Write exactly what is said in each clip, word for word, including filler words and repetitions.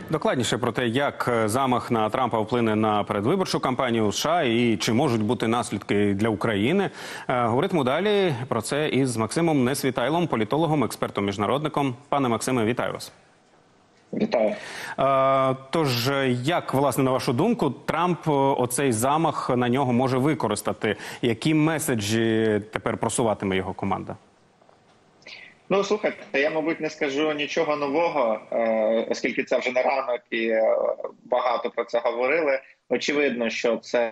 Докладніше про те, як замах на Трампа вплине на передвиборчу кампанію США і чи можуть бути наслідки для України, говоритиму далі про це із Максимом Несвітайлом, політологом, експертом, міжнародником. Пане Максиме, вітаю вас. Вітаю. Тож, як, власне, на вашу думку, Трамп оцей замах на нього може використати? Які меседжі тепер просуватиме його команда? Ну, слухайте, я, мабуть, не скажу нічого нового, оскільки це вже не ранок і багато про це говорили. Очевидно, що це,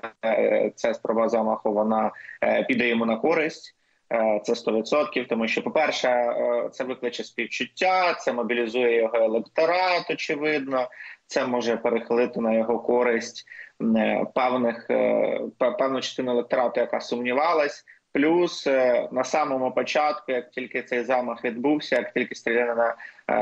це спроба замаху, вона піде йому на користь. Це сто відсотків, тому що, по-перше, це викличе співчуття, це мобілізує його електорат, очевидно, це може перехилити на його користь певних, певну частину електорату, яка сумнівалась. Плюс на самому початку, як тільки цей замах відбувся, як тільки стрілянина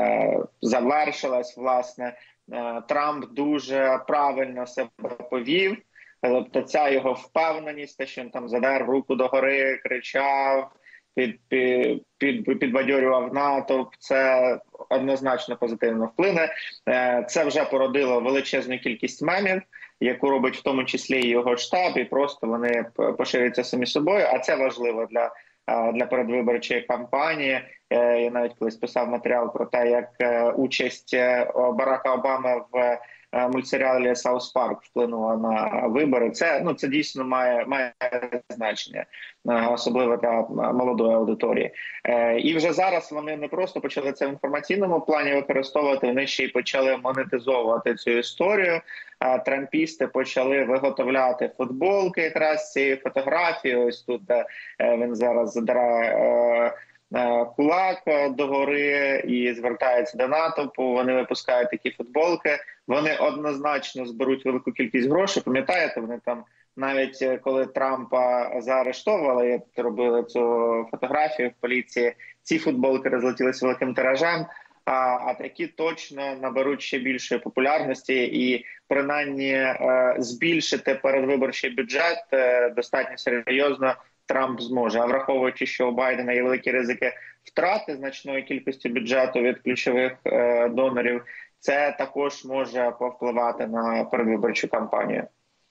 завершилась, власне, Трамп дуже правильно себе повів. Тобто ця його впевненість, те, що він там задер руку догори, кричав, під, під, під, підбадьорював натовп, це однозначно позитивно вплине. Це вже породило величезну кількість мемів, яку робить в тому числі і його штаб, і просто вони поширюються самі собою, а це важливо для, для передвиборчої кампанії. Я навіть колись писав матеріал про те, як участь Барака Обами в мультсеріалі «Саус Парк» вплинула на вибори. Це, ну, це дійсно має, має значення, особливо для молодої аудиторії. І вже зараз вони не просто почали це в інформаційному плані використовувати, вони ще й почали монетизовувати цю історію. Трампісти почали виготовляти футболки якраз з цією фотографією. Ось тут він зараз задирає кулак догори і звертається до натовпу, вони випускають такі футболки, вони однозначно зберуть велику кількість грошей. Пам'ятаєте, вони там навіть коли Трампа заарештовували, робили цю фотографію в поліції, ці футболки розлетілися великим тиражем, а, а такі точно наберуть ще більшої популярності і принаймні е, збільшити передвиборчий бюджет е, достатньо серйозно Трамп зможе. А враховуючи, що у Байдена є великі ризики втрати значної кількості бюджету від ключових е, донорів, це також може повпливати на передвиборчу кампанію.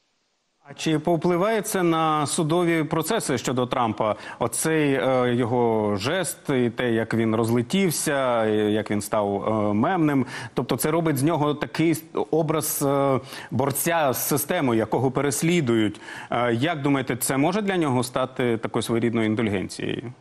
А чи повпливає це на судові процеси щодо Трампа? Оцей е, його жест і те, як він розлетівся, як він став е, мемним. Тобто це робить з нього такий образ е, борця з системою, якого переслідують. Е, як думаєте, це може для нього стати такою своєрідною індульгенцією?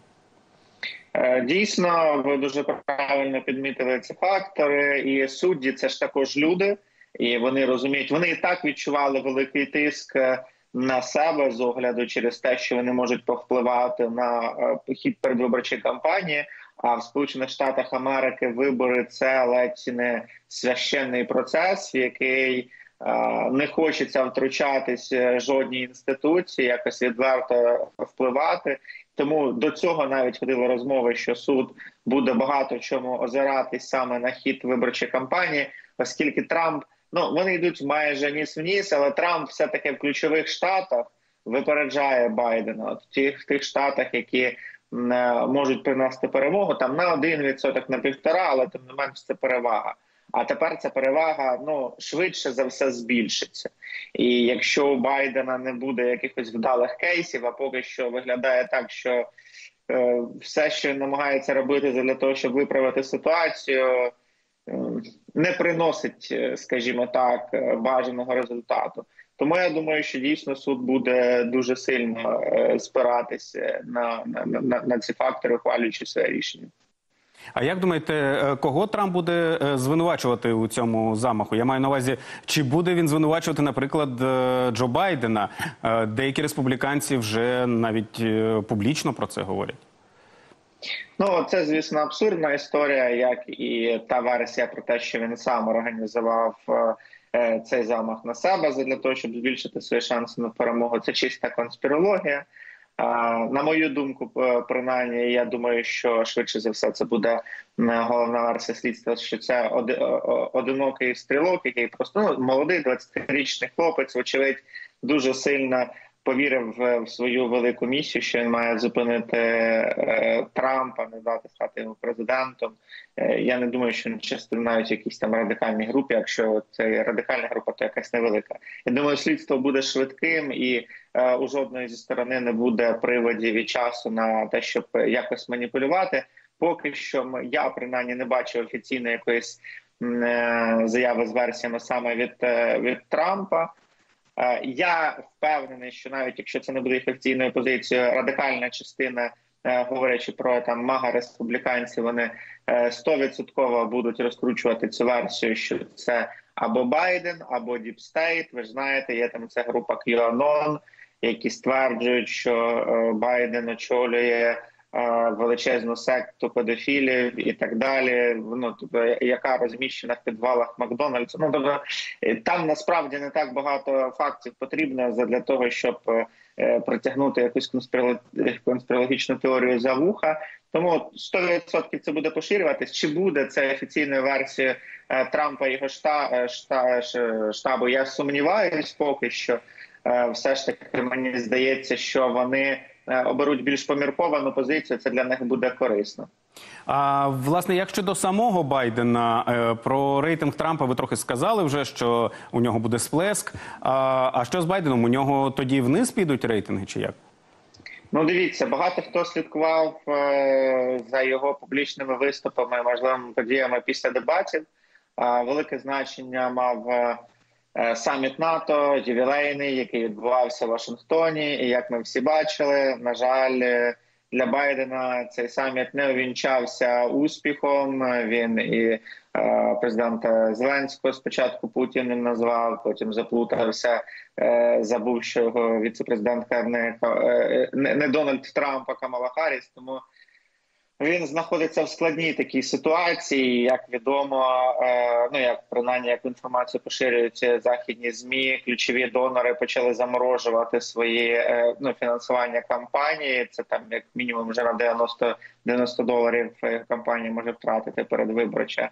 Дійсно, ви дуже правильно підмітили ці фактори. І судді – це ж також люди. І вони розуміють, вони і так відчували великий тиск на себе з огляду через те, що вони можуть повпливати на хід передвиборчої кампанії. А в Сполучених Штатах Америки вибори – це ледь не священний процес, в який не хочеться втручатись жодній інституції, якось відверто впливати. Тому до цього навіть ходили розмови, що суд буде багато чому озиратись саме на хід виборчої кампанії, оскільки Трамп, ну, вони йдуть майже ніс в ніс, але Трамп все-таки в ключових штатах випереджає Байдена. От в тих, в тих штатах, які не можуть принести перемогу, там на один відсоток, на півтора, але тим не менш це перевага. А тепер ця перевага, ну, швидше за все збільшиться. І якщо у Байдена не буде якихось вдалих кейсів, а поки що виглядає так, що е, все, що він намагається робити для того, щоб виправити ситуацію, е, не приносить, скажімо так, бажаного результату. Тому я думаю, що дійсно суд буде дуже сильно е, спиратися на, на, на, на ці фактори, ухвалюючи своє рішення. А як думаєте, кого Трамп буде звинувачувати у цьому замаху? Я маю на увазі, чи буде він звинувачувати, наприклад, Джо Байдена? Деякі республіканці вже навіть публічно про це говорять. Ну, це, звісно, абсурдна історія, як і та версія про те, що він сам організував цей замах на себе для того, щоб збільшити свої шанси на перемогу. Це чиста конспірологія. На мою думку, принаймні, я думаю, що швидше за все це буде головна версія слідства, що це одинокий стрілок, який просто, ну, молодий двадцятирічний хлопець, вочевидь, дуже сильно повірив в свою велику місію, що він має зупинити е, Трампа, не дати стати йому президентом. Е, я не думаю, що він часто навіть в якійсь там радикальній групі, якщо це радикальна група, то якась невелика. Я думаю, слідство буде швидким і е, у жодної зі сторони не буде приводів і часу на те, щоб якось маніпулювати. Поки що я, принаймні, не бачу офіційної якоїсь е, заяви з версіями саме від, е, від Трампа. Я впевнений, що навіть якщо це не буде офіційною позицією, радикальна частина, говорячи про там мага-республіканців, вони сто відсотків будуть розкручувати цю версію, що це або Байден, або Deep State. Ви ж знаєте, є там ця група QAnon, які стверджують, що Байден очолює величезну секту педофілів і так далі, ну, тобто, яка розміщена в підвалах Макдональдсу. Ну, тобто, там насправді не так багато фактів потрібно для того, щоб е, протягнути якусь конспірологічну теорію за вуха. Тому сто відсотків це буде поширюватись. Чи буде це офіційною версією е, Трампа і його шта, шта, штабу, я сумніваюсь поки що. Е, все ж таки, мені здається, що вони оберуть більш помірковану позицію, це для них буде корисно. А, власне, як щодо самого Байдена, про рейтинг Трампа ви трохи сказали вже, що у нього буде сплеск. А, а що з Байденом? У нього тоді вниз підуть рейтинги чи як? Ну, дивіться, багато хто слідкував е, за його публічними виступами, можливими подіями після дебатів. Е, велике значення мав е, саміт НАТО, ювілейний, який відбувався в Вашингтоні. І як ми всі бачили, на жаль, для Байдена цей саміт не увінчався успіхом. Він і е, президента Зеленського спочатку Путіним назвав, потім заплутався, е, забув, що його віце-президентка не, е, не, не Дональд Трамп, а Камала Харріс. Тому він знаходиться в складній такій ситуації, як відомо, е, ну як принаймні, як інформацію поширюються західні ЗМІ, ключові донори почали заморожувати свої е, ну, фінансування кампанії. Це там як мінімум вже на дев'яносто доларів кампанія може втратити передвиборча.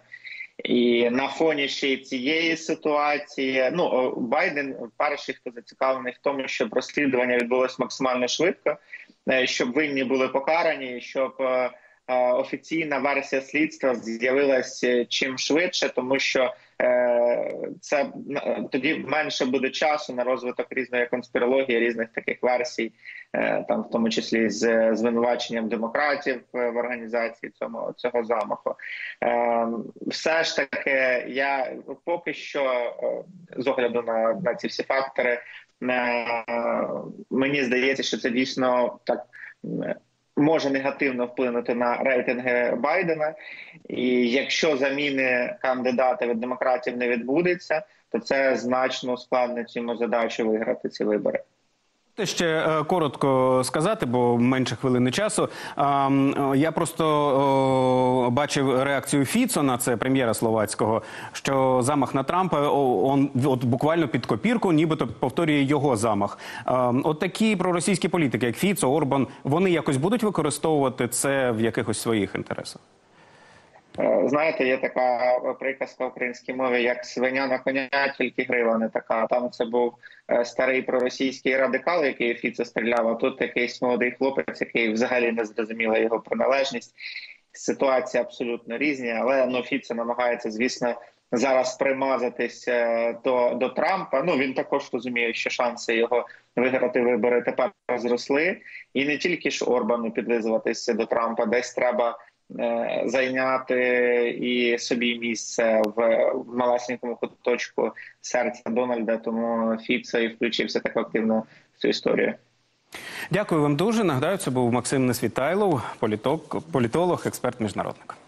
І на фоні ще й цієї ситуації, ну, Байден перший, хто зацікавлений в тому, щоб розслідування відбулося максимально швидко, щоб винні були покарані, щоб офіційна версія слідства з'явилася чим швидше, тому що е, це тоді менше буде часу на розвиток різної конспірології, різних таких версій, е, там в тому числі з звинуваченням демократів в організації цього, цього замаху. Е, все ж таки, я поки що, е, з огляду на, на ці всі фактори, е, мені здається, що це дійсно так може негативно вплинути на рейтинги Байдена. І якщо заміни кандидата від демократів не відбудеться, то це значно ускладнить йому задачу виграти ці вибори. Ще е, коротко сказати, бо менше хвилини часу. А, я просто о, бачив реакцію Фіцо на це, прем'єра словацького, що замах на Трампа, о, он от буквально під копірку, нібито повторює його замах. А, от такі проросійські політики, як Фіцо, Орбан, вони якось будуть використовувати це в якихось своїх інтересах? Знаєте, є така приказка в українській мові, як свиня на коня, тільки грива не така. Там це був старий проросійський радикал, який Фіцо стріляв, а тут якийсь молодий хлопець, який взагалі не зрозуміла його приналежність. Ситуації абсолютно різні, але ну, Фіцо намагається, звісно, зараз примазатись до, до Трампа. Ну, він також розуміє, що шанси його виграти вибори тепер зросли. І не тільки ж Орбану підлизуватися до Трампа, десь треба зайняти і собі місце в малесенькому куточку серця Дональда, тому Фіцо і включився так активно в цю історію. Дякую вам дуже. Нагадаю, це був Максим Несвітайлов, політолог, політолог, експерт-міжнародник.